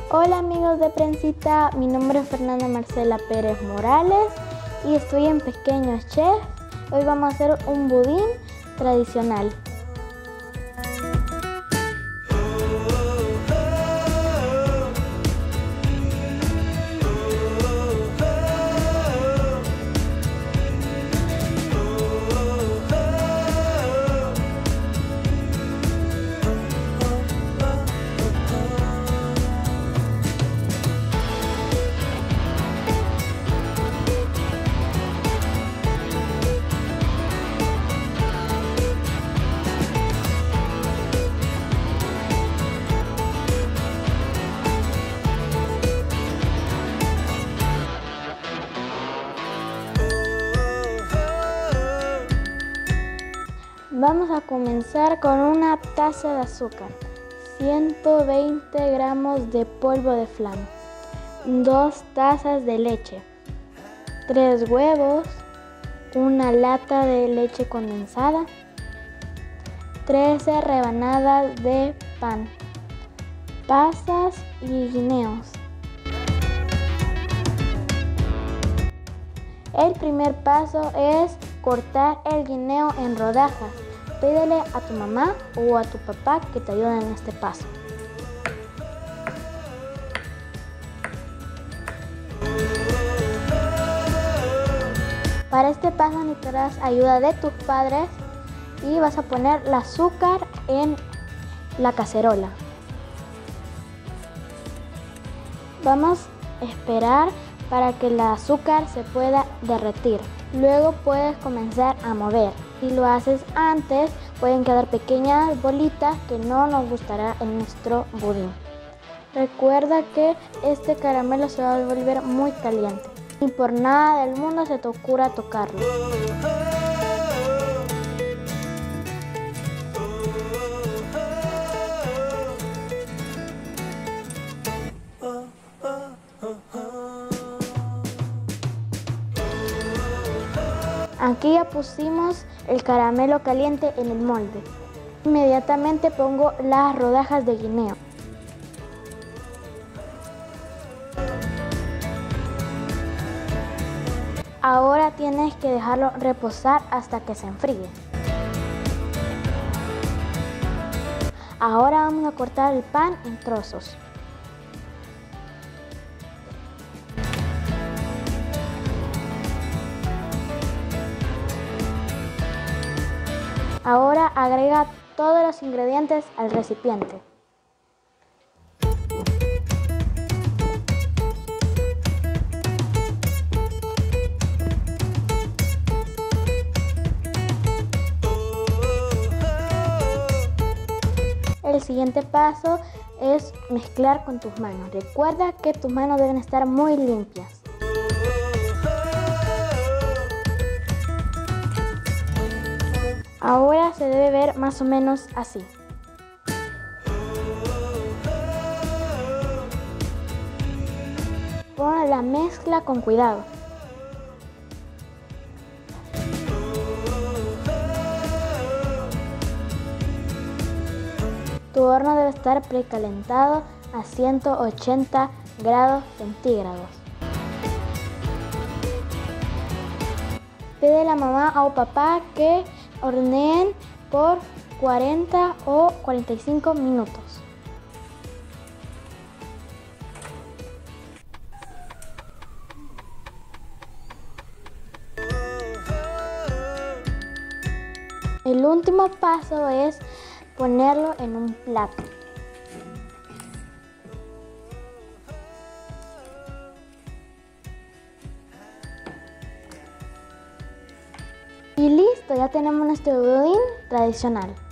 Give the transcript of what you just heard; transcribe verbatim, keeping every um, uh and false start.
Hola amigos de Prensita, mi nombre es Fernanda Marcela Pérez Morales y estoy en Pequeños Chef. Hoy vamos a hacer un budín tradicional. Vamos a comenzar con una taza de azúcar, ciento veinte gramos de polvo de flan, dos tazas de leche, tres huevos, una lata de leche condensada, trece rebanadas de pan, pasas y guineos. El primer paso es cortar el guineo en rodajas. Pídele a tu mamá o a tu papá que te ayuden en este paso. Para este paso necesitarás ayuda de tus padres y vas a poner el azúcar en la cacerola. Vamos a esperar para que el azúcar se pueda derretir. Luego puedes comenzar a mover. Si lo haces antes, pueden quedar pequeñas bolitas que no nos gustará en nuestro budín. Recuerda que este caramelo se va a volver muy caliente y por nada del mundo se te ocurra tocarlo. Aquí ya pusimos el caramelo caliente en el molde. Inmediatamente pongo las rodajas de guineo. Ahora tienes que dejarlo reposar hasta que se enfríe. Ahora vamos a cortar el pan en trozos. Ahora agrega todos los ingredientes al recipiente. El siguiente paso es mezclar con tus manos. Recuerda que tus manos deben estar muy limpias. Ahora se debe ver más o menos así. Pon la mezcla con cuidado. Tu horno debe estar precalentado a ciento ochenta grados centígrados. Pide a la mamá o papá que horneen por cuarenta o cuarenta y cinco minutos. El último paso es ponerlo en un plato. Y listo, ya tenemos nuestro budín tradicional.